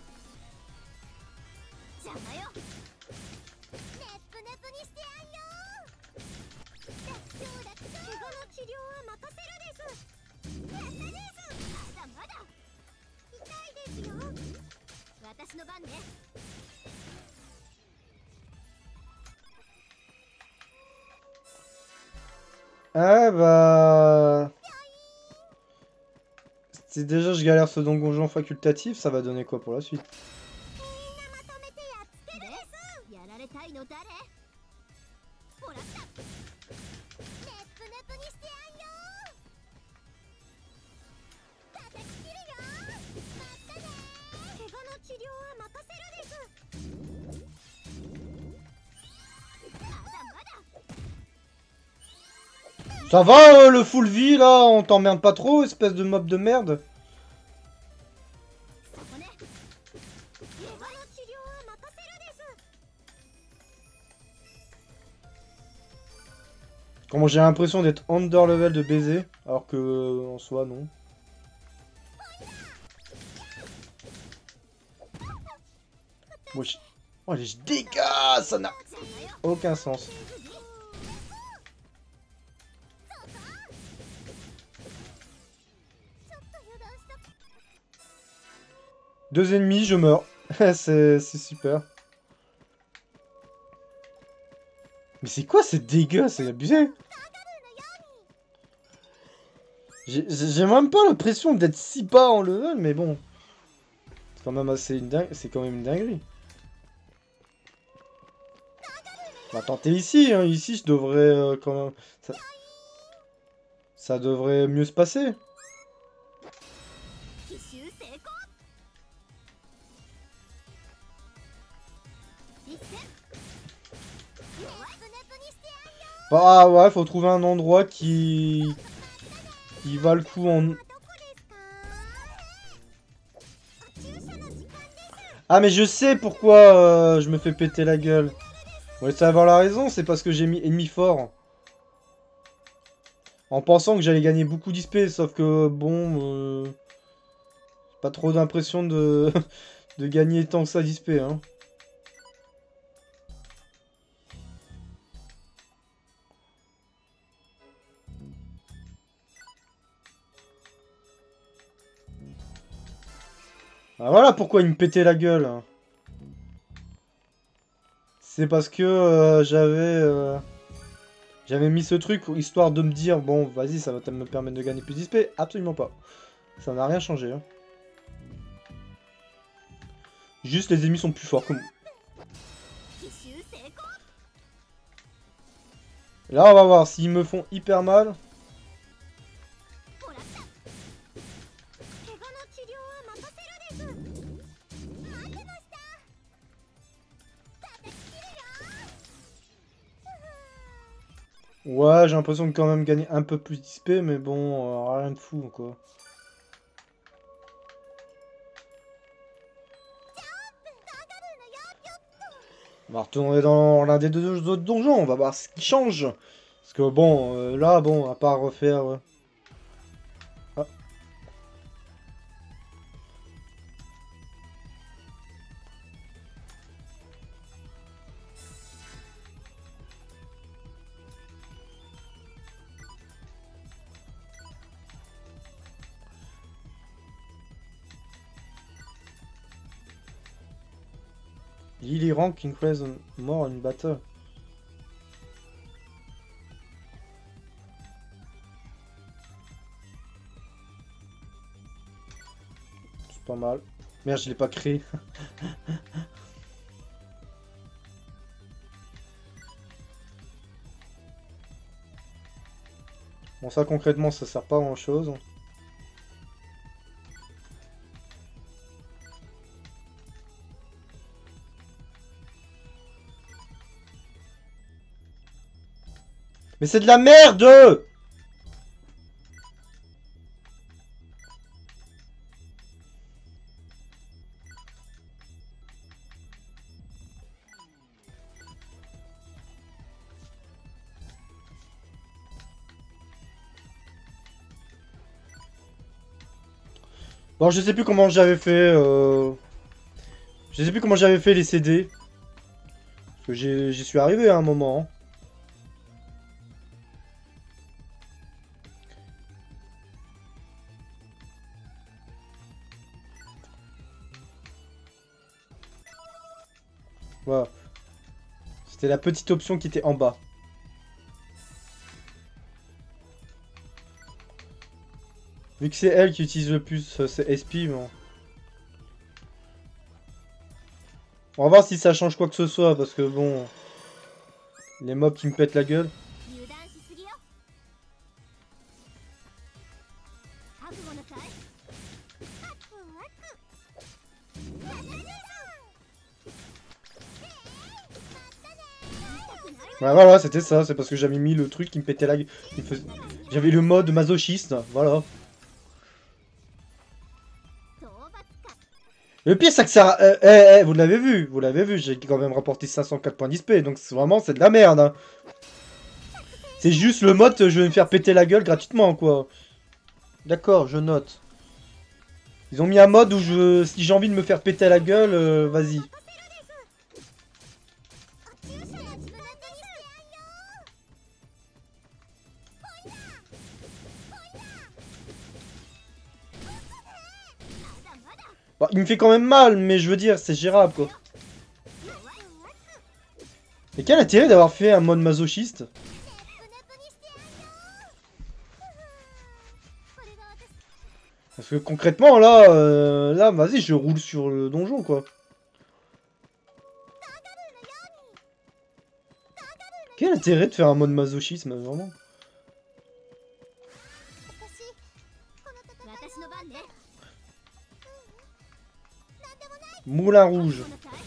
Ah bah... Si déjà je galère ce donjon facultatif, ça va donner quoi pour la suite? Ça va, euh, le full vie, là? On t'emmerde pas trop, espèce de mob de merde? Comment j'ai l'impression d'être under level de baiser, alors que, euh, en soi, non. Moi, je... Oh, les dégâts, ça n'a aucun sens. Deux ennemis, je meurs. C'est super. Mais c'est quoi ces dégâts? C'est abusé. J'ai même pas l'impression d'être si bas en level, mais bon. C'est quand même assez une dingue... C'est quand même une dinguerie. On va tenter ici, hein. Ici, je devrais euh, quand même... Ça... Ça devrait mieux se passer. Ah ouais, faut trouver un endroit qui... qui va le coup en... Ah mais je sais pourquoi euh, je me fais péter la gueule. Vous voulez savoir la raison? C'est parce que j'ai mis ennemi fort. En pensant que j'allais gagner beaucoup d'X P, sauf que bon... Euh... Pas trop d'impression de... de gagner tant que ça d'X P, hein. Ah, voilà pourquoi il me pétait la gueule. C'est parce que euh, j'avais... Euh... J'avais mis ce truc histoire de me dire, bon, vas-y, ça va me permettre de gagner plus d'X P. Absolument pas. Ça n'a rien changé. Hein. Juste les ennemis sont plus forts que moi. Là, on va voir s'ils me font hyper mal. Ouais, j'ai l'impression de quand même gagner un peu plus d'X P, mais bon, euh, rien de fou, quoi. On va retourner dans l'un des deux autres donjons, on va voir ce qui change. Parce que bon, euh, là, bon, à part refaire... Euh... Ah. Lily rank increase more in battle. C'est pas mal. Merde, je l'ai pas créé. Bon, ça concrètement, ça sert pas à grand chose. Mais c'est de la merde! Bon, je sais plus comment j'avais fait... Euh... Je sais plus comment j'avais fait les C D. Parce que j'y suis arrivé à un moment. Hein. Voilà. C'était la petite option qui était en bas. Vu que c'est elle qui utilise le plus euh, c'est S P, bon. On va voir si ça change quoi que ce soit, parce que bon... Les mobs qui me pètent la gueule. Ouais, voilà, c'était ça, c'est parce que j'avais mis le truc qui me pétait la gueule. Faisait... J'avais le mode masochiste, voilà. Le pire, c'est que ça... Euh, eh, eh, vous l'avez vu, vous l'avez vu, j'ai quand même rapporté cinq cent quatre points d'X P, donc vraiment, c'est de la merde. Hein. C'est juste le mode, je vais me faire péter la gueule gratuitement, quoi. D'accord, je note. Ils ont mis un mode où je, si j'ai envie de me faire péter la gueule, euh, vas-y. Bon, il me fait quand même mal, mais je veux dire, c'est gérable, quoi. Et quel intérêt d'avoir fait un mode masochiste? Parce que concrètement, là, euh, là, vas-y, je roule sur le donjon, quoi. Quel intérêt de faire un mode masochisme, vraiment? Moulin rouge.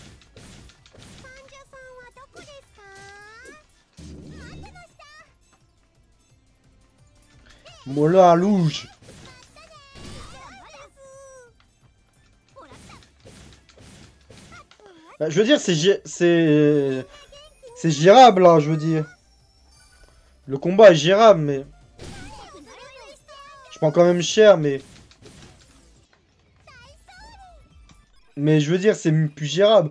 Moulin rouge. Bah, je veux dire, c'est c'est c'est gérable, là, je veux dire. Le combat est gérable, mais... Je prends quand même cher, mais... Mais je veux dire, c'est plus gérable.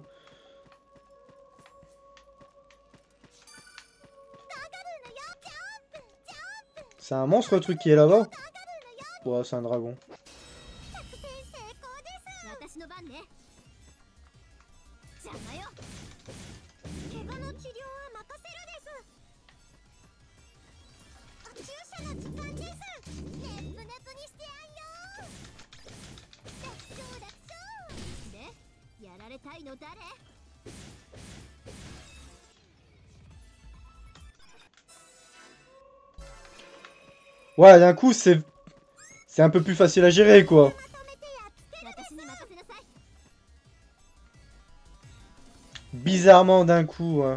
C'est un monstre, le truc qui est là-bas? Ouais, c'est un dragon. Ouais, d'un coup, c'est... C'est un peu plus facile à gérer, quoi. Bizarrement, d'un coup, hein.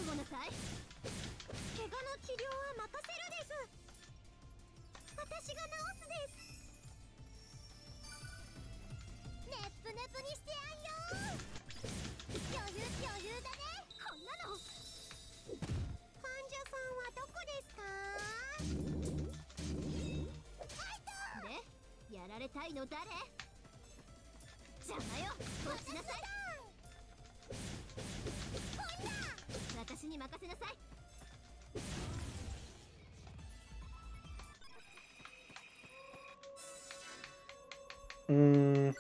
Hmm.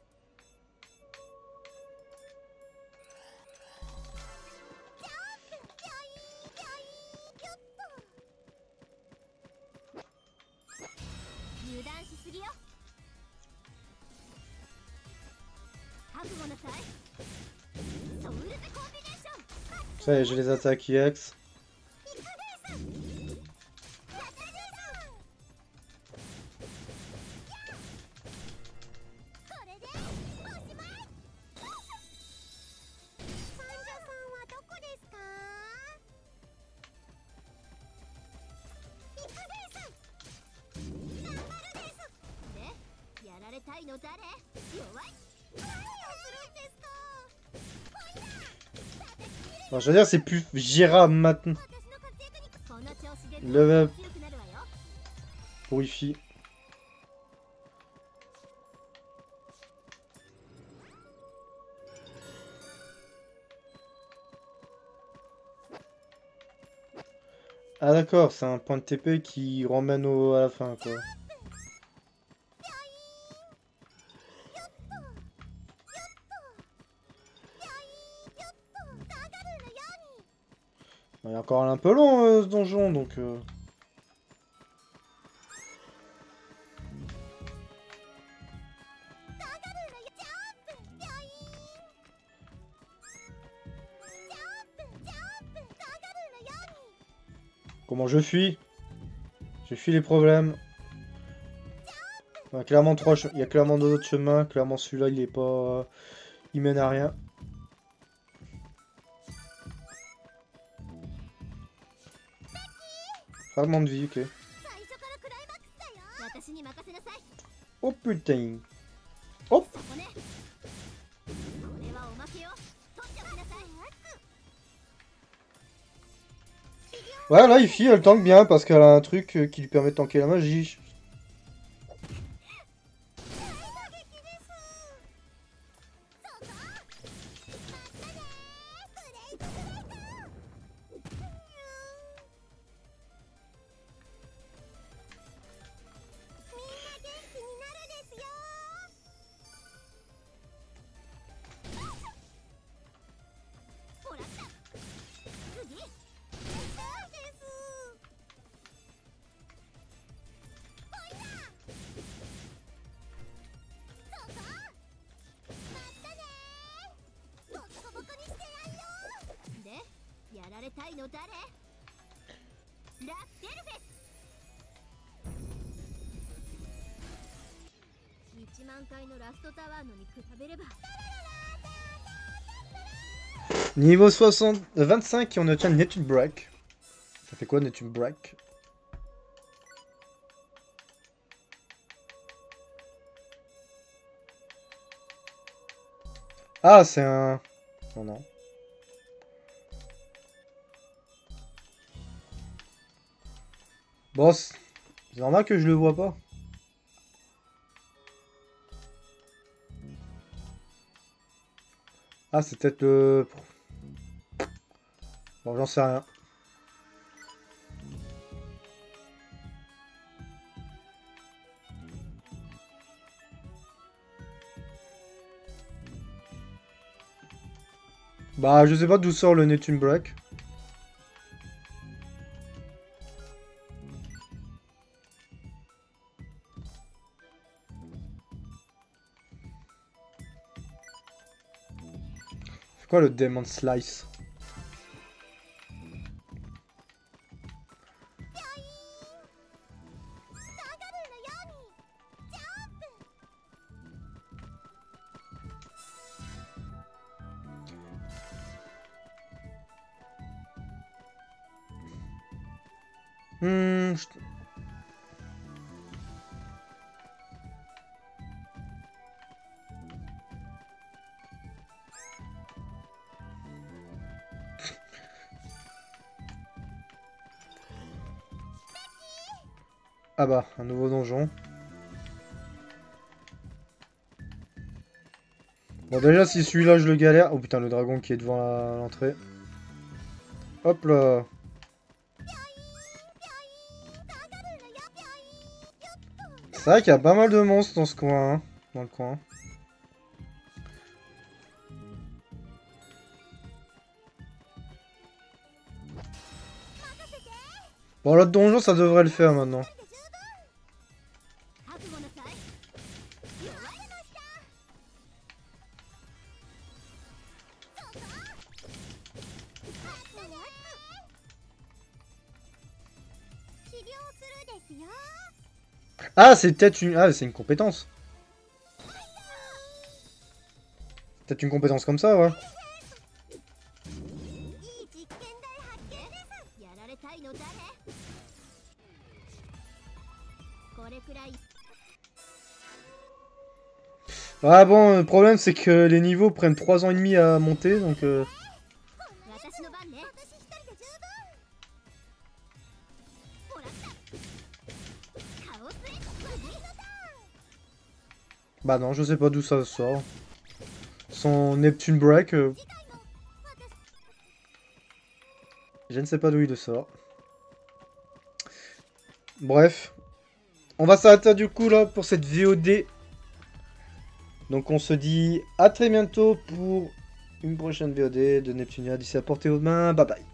Ça y est, j'ai les attaques E X. Bon, je veux dire, c'est plus gérable maintenant. Level up. Wi-Fi. Ah d'accord, c'est un point de T P qui ramène au, à la fin, quoi. Il est encore un peu long, euh, ce donjon, donc... Euh... Comment je fuis? Je fuis les problèmes. Il y a clairement trois che- il y a clairement d'autres chemins. Clairement celui-là il est pas. Il mène à rien. Fragment de vie, ok. Oh putain. Oh. Ouais, là, Ify, elle tank bien parce qu'elle a un truc euh, qui lui permet de tanker la magie. Niveau soixante... vingt-cinq et on obtient une Neptune Break. Ça fait quoi Neptune Break? Ah, c'est un... Non, non. Bon, c'est normal que je le vois pas. Ah, c'est peut-être le... Bon, j'en sais rien. Bah, je sais pas d'où sort le Neptune Break. quoi le Demon Slice? Hmm, je... Ah bah, un nouveau donjon. Bon déjà si celui-là je le galère... Oh putain le dragon qui est devant l'entrée. Hop là. C'est vrai qu'il y a pas mal de monstres dans ce coin, hein, dans le coin. Bon l'autre donjon ça devrait le faire maintenant. Ah c'est peut-être une... Ah c'est une compétence. Peut-être une compétence comme ça, ouais. Ah bon, le problème c'est que les niveaux prennent trois ans et demi à monter, donc... Euh... Bah non, je sais pas d'où ça sort. Son Neptune Break... Euh... Je ne sais pas d'où il le sort. Bref. On va s'arrêter du coup là pour cette V O D. Donc on se dit à très bientôt pour une prochaine V O D de Neptunia. D'ici à portée aux mains. Bye bye.